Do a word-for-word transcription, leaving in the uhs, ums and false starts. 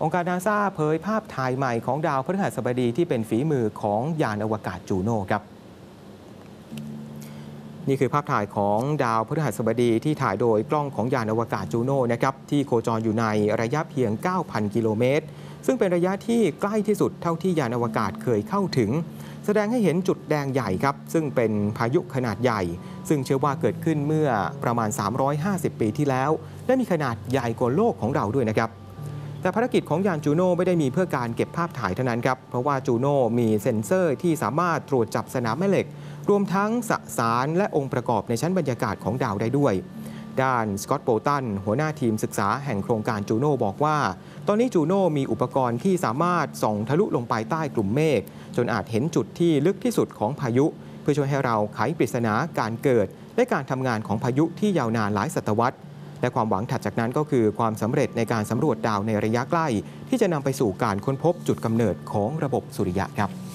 องค์การนาซาเผยภาพถ่ายใหม่ของดาวพฤหัสบดีที่เป็นฝีมือของยานอวกาศจูโน่ครับนี่คือภาพถ่ายของดาวพฤหัสบดีที่ถ่ายโดยกล้องของยานอวกาศจูโน่นะครับที่โคจรอยู่ในระยะเพียง เก้าพัน กิโลเมตรซึ่งเป็นระยะที่ใกล้ที่สุดเท่าที่ยานอวกาศเคยเข้าถึงแสดงให้เห็นจุดแดงใหญ่ครับซึ่งเป็นพายุขนาดใหญ่ซึ่งเชื่อว่าเกิดขึ้นเมื่อประมาณ สามร้อยห้าสิบ ปีที่แล้วและมีขนาดใหญ่กว่าโลกของเราด้วยนะครับแต่ภารกิจของยานจูโน่ไม่ได้มีเพื่อการเก็บภาพถ่ายเท่านั้นครับเพราะว่าจูโน่มีเซ็นเซอร์ที่สามารถตรวจจับสนามแม่เหล็กรวมทั้งสสารและองค์ประกอบในชั้นบรรยากาศของดาวได้ด้วยด้านสกอตต์ โบลตันหัวหน้าทีมศึกษาแห่งโครงการจูโน่บอกว่าตอนนี้จูโน่มีอุปกรณ์ที่สามารถส่องทะลุลงไปใต้กลุ่มเมฆจนอาจเห็นจุดที่ลึกที่สุดของพายุเพื่อช่วยให้เราไขปริศนาการเกิดและการทำงานของพายุที่ยาวนานหลายศตวรรษและความหวังถัดจากนั้นก็คือความสำเร็จในการสำรวจดาวในระยะใกล้ที่จะนำไปสู่การค้นพบจุดกำเนิดของระบบสุริยะครับ